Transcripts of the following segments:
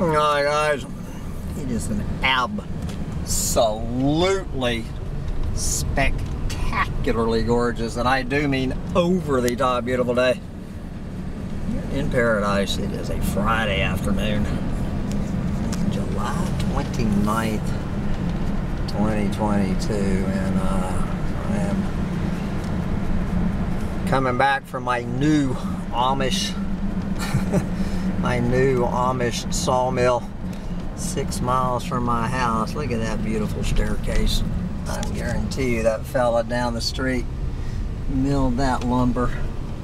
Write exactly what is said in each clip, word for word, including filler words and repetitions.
Alright guys, it is an absolutely spectacularly gorgeous, and I do mean over the top beautiful day in paradise. It is a Friday afternoon, July twenty-ninth, twenty twenty-two, and uh, I am coming back from my new Amish my new Amish sawmill, six miles from my house. Look at that beautiful staircase. I guarantee you that fella down the street milled that lumber.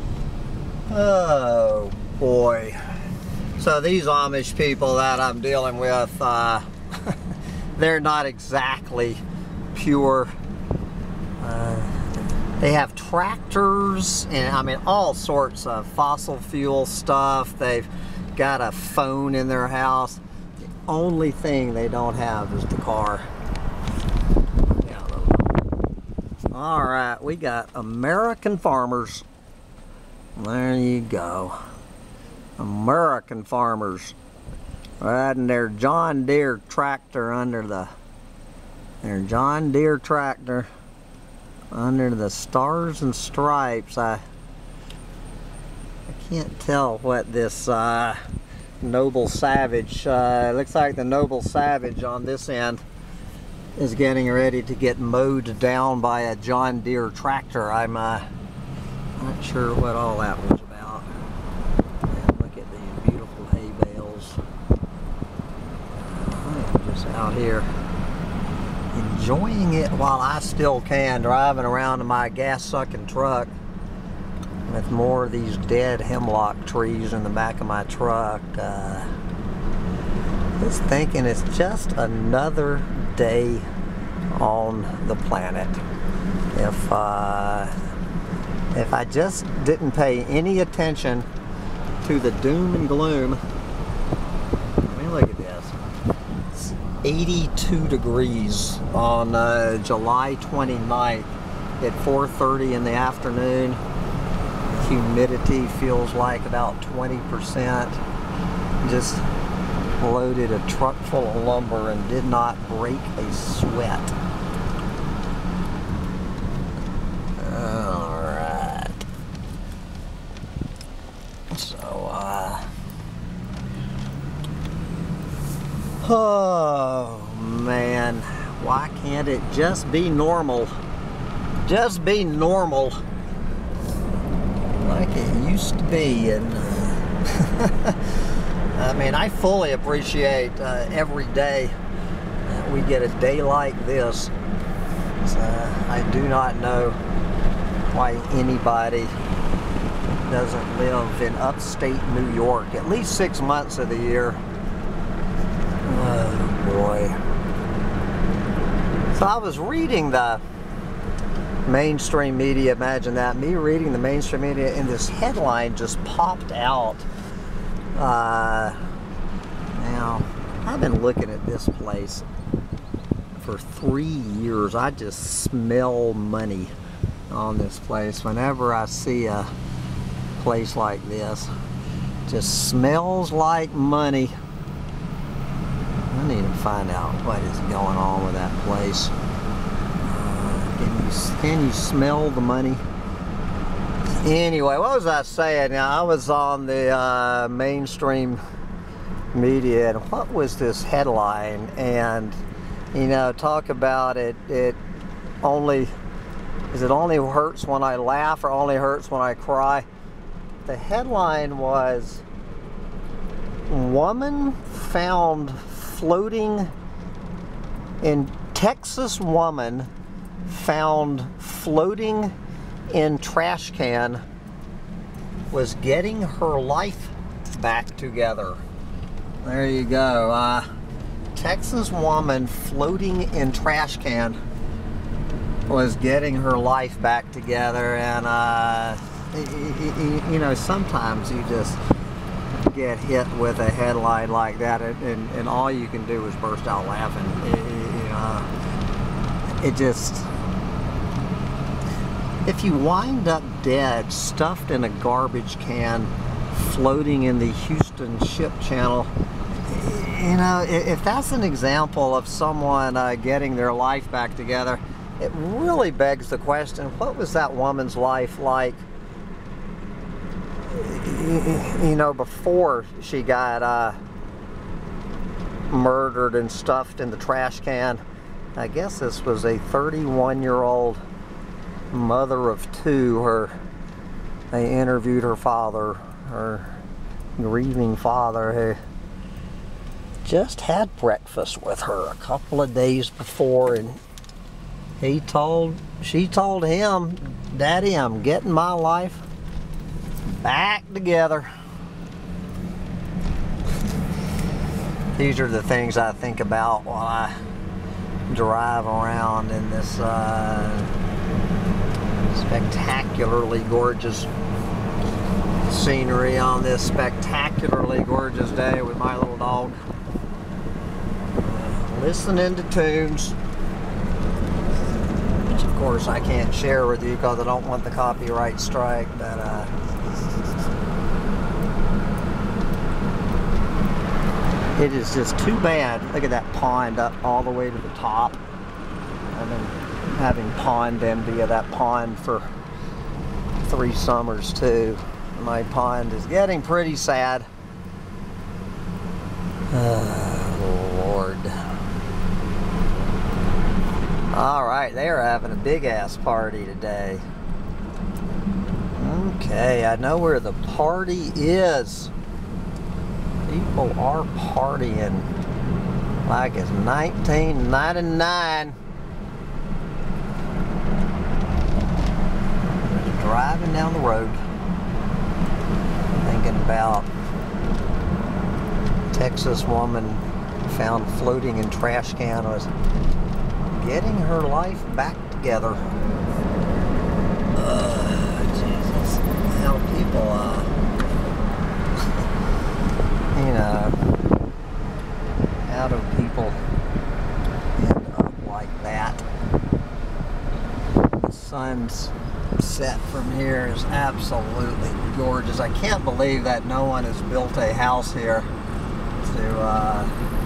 Oh boy. So these Amish people that I'm dealing with, uh, they're not exactly pure. Uh, they have tractors and I mean all sorts of fossil fuel stuff. They've got a phone in their house. The only thing they don't have is the car. All right, we got American farmers. There you go. American farmers riding their John Deere tractor under the their John Deere tractor under the stars and stripes. I I can't tell what this uh, Noble Savage, uh, looks like the Noble Savage on this end is getting ready to get mowed down by a John Deere tractor. I'm uh, not sure what all that was about. And look at these beautiful hay bales. I am just out here enjoying it while I still can, driving around in my gas-sucking truck with more of these dead hemlock trees in the back of my truck. Uh, just thinking it's just another day on the planet. If uh, if I just didn't pay any attention to the doom and gloom. I mean, look at this. It's eighty-two degrees on uh, July twenty-ninth at four thirty in the afternoon. Humidity feels like about twenty percent. Just loaded a truck full of lumber and did not break a sweat. Alright. So, uh... oh, man. Why can't it just be normal? Just be normal. Like it used to be, and uh, I mean, I fully appreciate uh, every day that we get a day like this. So, I do not know why anybody doesn't live in upstate New York at least six months of the year. Oh boy. So I was reading the mainstream media, imagine that, me reading the mainstream media, and this headline just popped out. Uh, now, I've been looking at this place for three years. I just smell money on this place. Whenever I see a place like this, it just smells like money. I need to find out what is going on with that place. Can you, can you smell the money? Anyway, what was I saying? Now, I was on the uh, mainstream media, and what was this headline? And, you know, talk about it, it only, is it only hurts when I laugh or only hurts when I cry? The headline was, woman found floating in Texas woman found floating in trash can was getting her life back together. There you go. Uh, Texas woman floating in trash can was getting her life back together, and uh, you know, sometimes you just get hit with a headline like that, and, and, and all you can do is burst out laughing. It, you know, it just, if you wind up dead, stuffed in a garbage can, floating in the Houston ship channel, you know, if that's an example of someone uh, getting their life back together, it really begs the question, what was that woman's life like, you know, before she got uh, murdered and stuffed in the trash can? I guess this was a thirty-one-year-old mother of two. Her, they interviewed her father, her grieving father, who just had breakfast with her a couple of days before, and he told, she told him, "Daddy, I'm getting my life back together." These are the things I think about while I drive around in this uh, spectacularly gorgeous scenery on this spectacularly gorgeous day with my little dog. Uh, listening to tunes, which of course I can't share with you because I don't want the copyright strike, but uh, it is just too bad. Look at that pond up all the way to the top. I've been having pond envy of that pond for three summers too. My pond is getting pretty sad. Oh, Lord. Alright, they are having a big ass party today. Okay, I know where the party is. People are partying like it's nineteen ninety-nine. Just driving down the road, thinking about Texas woman found floating in trash can was getting her life back together. Uh, Jesus, how people, uh, you know, how do people end up like that? The sun's set from here is absolutely gorgeous. I can't believe that no one has built a house here to uh,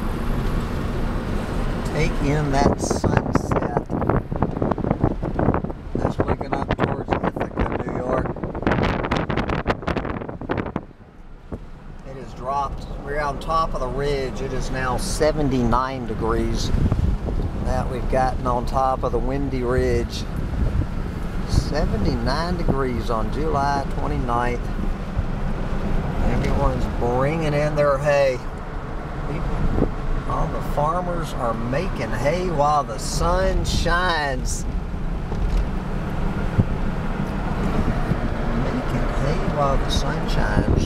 take in that sunset. Just looking up towards Ithaca, New York. It has dropped. We're on top of the ridge. It is now seventy-nine degrees that we've gotten on top of the windy ridge. seventy-nine degrees on July twenty-ninth. Everyone's bringing in their hay. People, all the farmers are making hay while the sun shines. Making hay while the sun shines.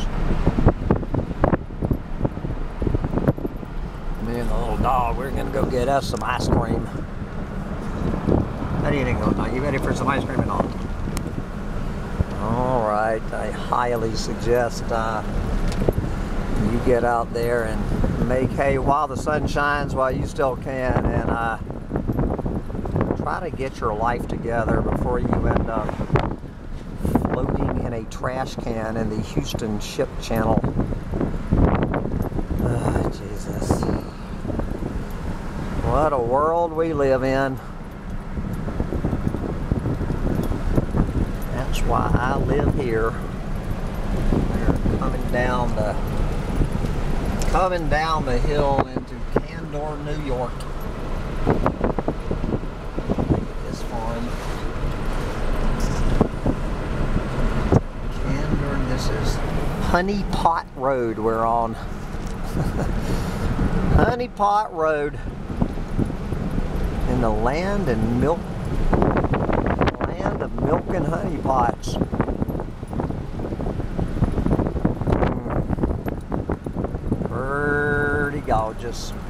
Me and the little dog, we're gonna go get us some ice cream. How do you think, are you ready for some ice cream and all? All right, I highly suggest uh, you get out there and make hay while the sun shines, while you still can, and uh, try to get your life together before you end up floating in a trash can in the Houston Ship Channel. Oh, Jesus. What a world we live in. That's why I live here. We're coming down the coming down the hill into Candor, New York. Look at this farm. Candor, this is Honey Pot Road we're on. Honey Pot Road. In the land and milk land of milk and honey pots. Mm. Pretty gorgeous.